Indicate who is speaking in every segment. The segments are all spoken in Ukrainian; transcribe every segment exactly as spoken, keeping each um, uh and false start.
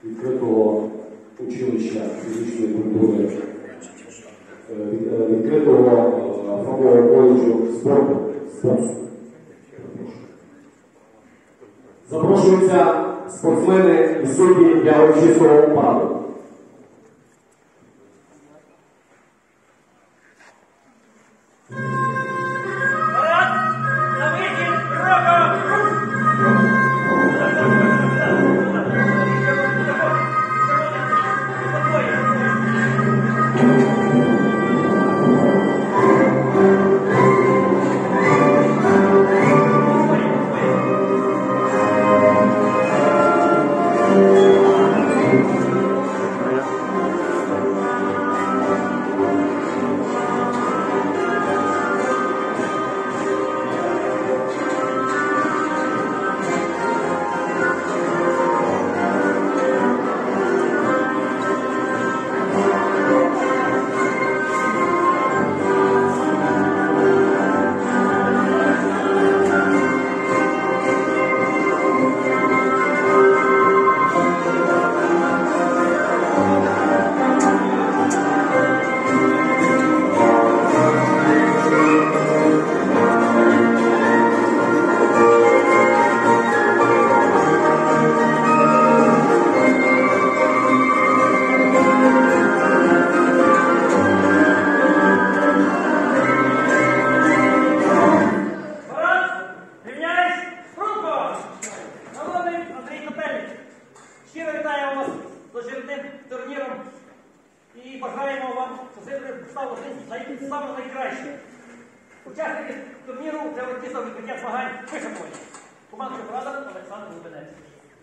Speaker 1: відкритого училища фізичної культури, відкритого фахового коледжу спорту з боксу. Запрошуються спортсмени і судді для урочистого параду.
Speaker 2: Щиро вітаємо вас з очередним турніром і бажаємо вам, що це стало саме найкраще. Учасники турніру вже виписав відкриття змагань вишикувані. Команда Брада Олександр Лубенець.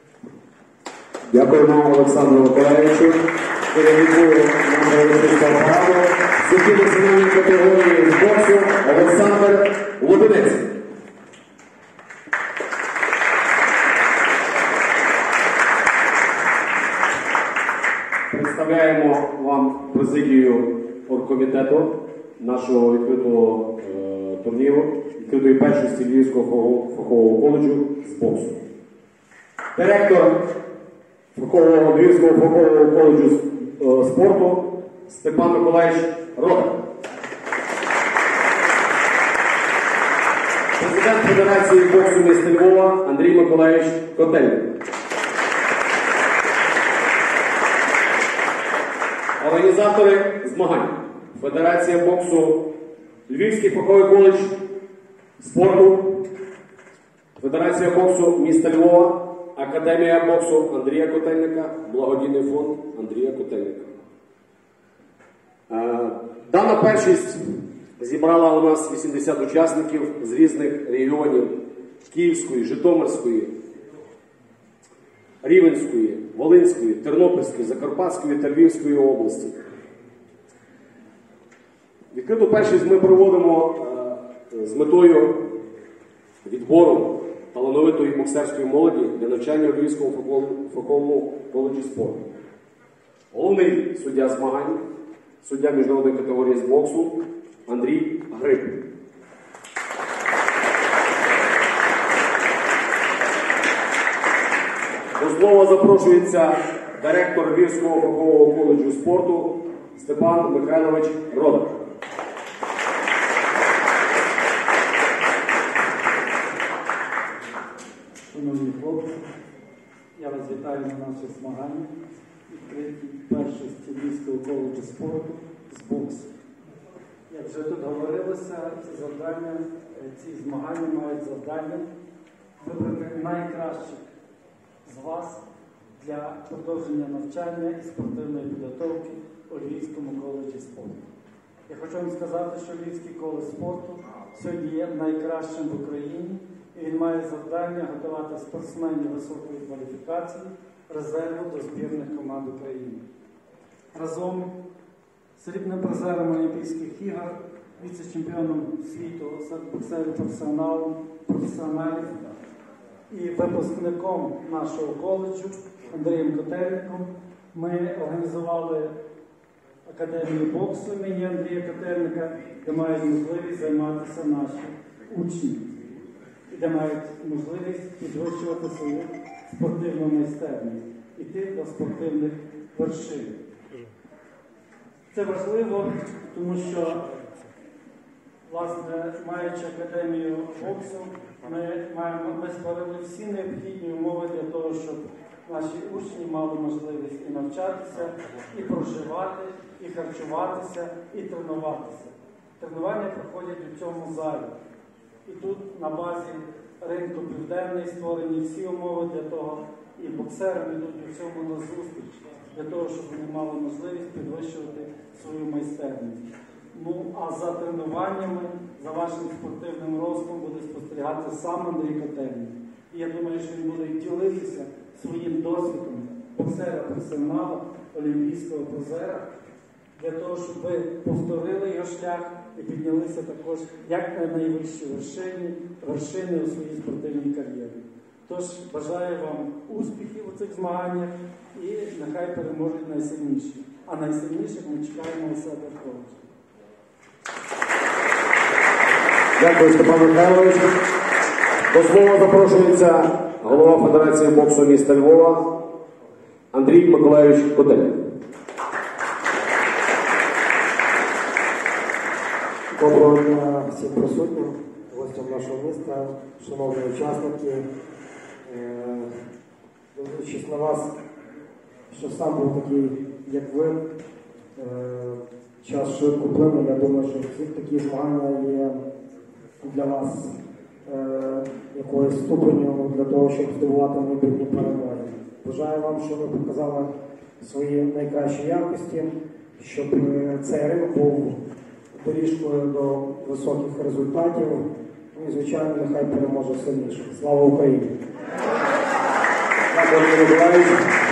Speaker 1: Дякуємо Олександру Миколаївичу. Керівнику нашого олімпійського параду. Судді національної категорії з боксу Олександр Лубенець. Представляємо вам президію оргкомітету нашого відкритого е, турніру, відкритої першості Львівського фахового коледжу з боксу. Директор фахового, Львівського фахового коледжу з е, спорту Степан Миколаївич Рода. Президент Федерації боксу міста Львова Андрій Миколаївич Котельник. Організатори змагань. Федерація боксу Львівський фаховий коледж спорту, Федерація боксу міста Львова, Академія боксу Андрія Котельника, благодійний фонд Андрія Котельника. Дана першість зібрала у нас вісімдесят учасників з різних регіонів Київської, Житомирської, Рівненської, Волинської, Тернопільської, Закарпатської та Львівської області. Відкриту першість ми проводимо е, з метою відбору талановитої боксерської молоді для навчання у Львівському фаховому коледжі спорту. Головний суддя змагань, суддя міжнародної категорії з боксу Андрій Гриб. До слова запрошується директор Львівського фахового коледжу спорту Степан Михайлович Рода.
Speaker 3: Шановні хлопці, я вас вітаю на наших змаганнях відкритій першості Львівського коледжу спорту з боксу. Як вже тут говорилося, ці завдання, ці змагання мають завдання вибрати найкращих з вас для продовження навчання і спортивної підготовки у Львівському коледжі спорту. Я хочу вам сказати, що Львівський коледж спорту сьогодні є найкращим в Україні, і він має завдання готувати спортсменів високої кваліфікації резерву до збірних команд України. Разом з срібним призером Олімпійських ігор, віце-чемпіоном світу серед боксерів професіоналів, професіоналів і випускником нашого коледжу Андрієм Котельником ми організували Академію боксу імені Андрія Котельника, де мають можливість займатися наші учні, і де мають можливість підвищувати свою спортивну майстерність. йти до спортивних вершин. Це важливо, тому що, власне, маючи академію боксу, ми, маємо, ми створили всі необхідні умови для того, щоб наші учні мали можливість і навчатися, і проживати, і харчуватися, і тренуватися. Тренування проходять у цьому залі. І тут на базі ринку Південний створені всі умови для того, і боксерам йдуть у цьому на зустріч, для того, щоб вони мали можливість підвищувати свою майстерність. Ну, а за тренуваннями, за вашим спортивним ростом буде спостерігати сам Андрій Котельник. І я думаю, що він буде ділитися своїм досвідом боксера-професіонала, олімпійського призера, для того, щоб ви повторили його шлях і піднялися також як на найвищі вершини, вершини у своїй спортивній кар'єрі. Тож бажаю вам успіхів у цих змаганнях і нехай переможуть найсильніші. А найсильніших ми чекаємо у себе в коледжі.
Speaker 1: Дякую, Степан Михайлович. До слова запрошується голова Федерації боксу міста Львова Андрій Миколайович Котельник.
Speaker 4: Доброго дня всім присутнім, гостям нашого міста, шановні учасники. Дивлячись на вас, що сам був такий, як ви, час швидко плине. Я думаю, що всі такі змагання є для вас якоюсь ступеню для того, щоб здобувати майбутні перемоги. Бажаю вам, щоб ви показали свої найкращі якості, щоб цей ринок був доріжкою до високих результатів. Ну і, звичайно, нехай переможе сильніше. Слава Україні!
Speaker 1: Дякую, Андрій Миколайович.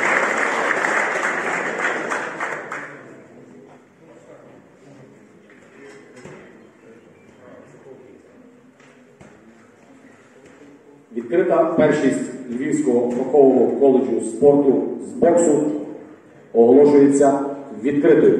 Speaker 1: Відкрита першість Львівського фахового коледжу спорту з боксу оголошується відкритою.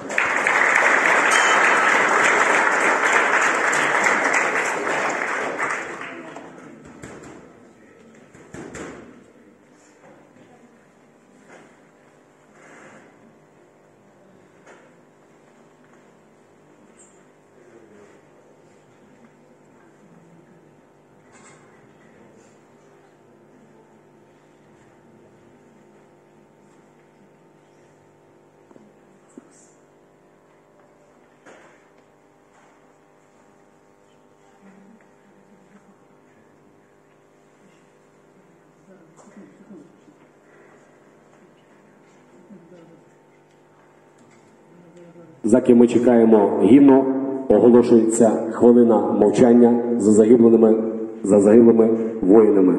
Speaker 1: За ким ми чекаємо гімну, оголошується хвилина мовчання за загиблими, за загиблими воїнами.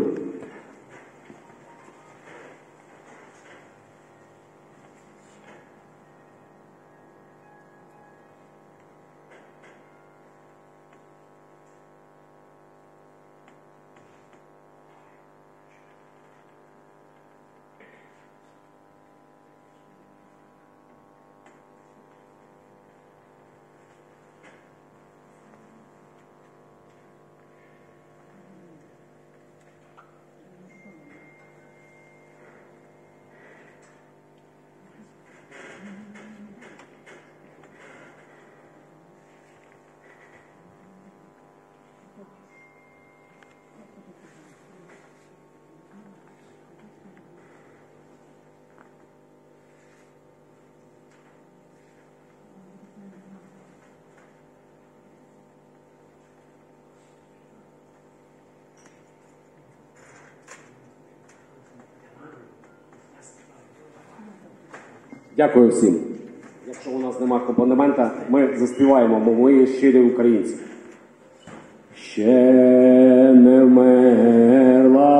Speaker 1: Дякую всім. Якщо у нас немає акомпанемента, ми заспіваємо, бо ми є щирі українці. Ще не вмерла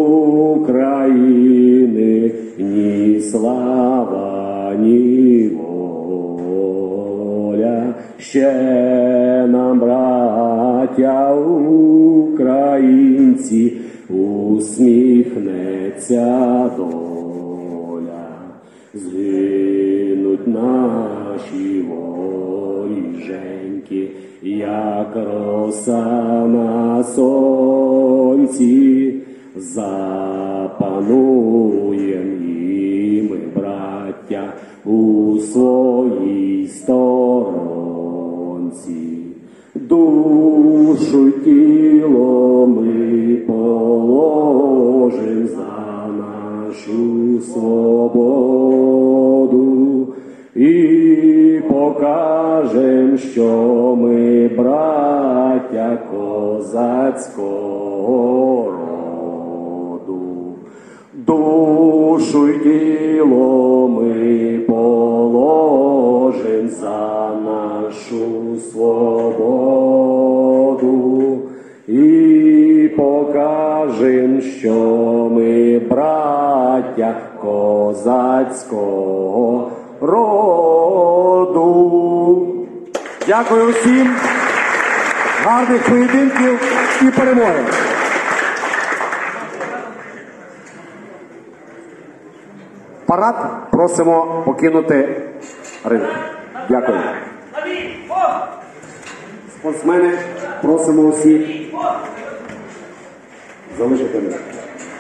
Speaker 1: України ні слава, ні воля. Ще нам, браття українці, усміхнеться доля. Згинуть наші воріженьки, як роса на сонці, запануєм і браття у своїй сторонці. Душу й тіло ми положим за нашу свободу і покажем, що ми браття козацького роду. Душу й тіло ми положим за нашу свободу і покажем, що ми браття козацького роду. Дякую всім, гарних поєдинків і перемоги. Парад просимо покинути ринок. Дякую. Спортсмени, просимо усіх залишити ринок.